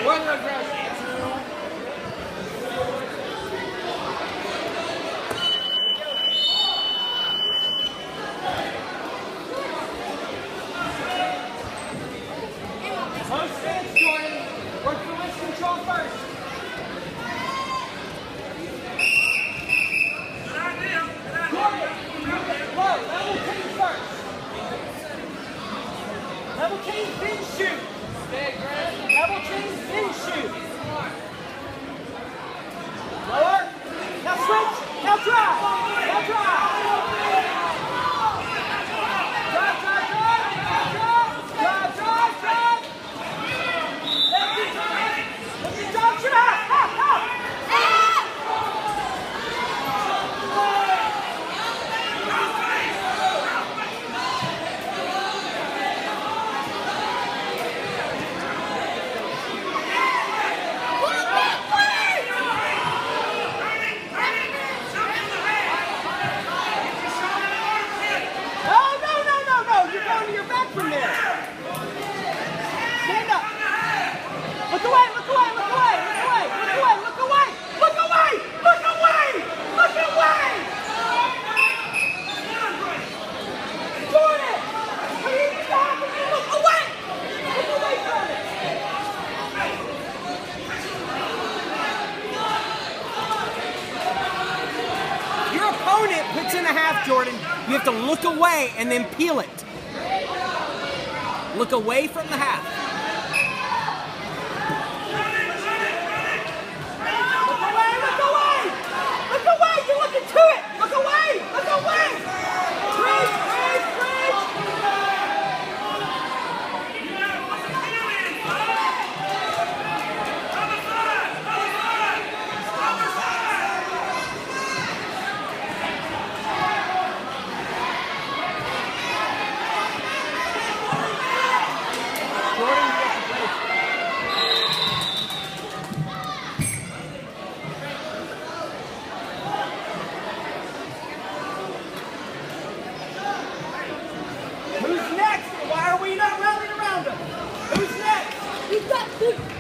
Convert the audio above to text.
Double chain, then shoot. Double chain, then shoot. Lower. Now switch. Now drive. Now drive. Drive, drive, drive. Drive, drive, drive, drive. Let me drive. Let me drive, drive. From there. Stand up. Look away, look away, look away, look away, look away, look away, look away, look away, look away. Jordan, what are you stopping? Look away. Look away from it. Your opponent puts in a half, Jordan. You have to look away and then peel it. Look away from the half. Look away, look away! Look away, you're looking to it! Look away, look away! Bridge, bridge, bridge! Who's next? Why are we not rallying around him? Who's next? We've got two.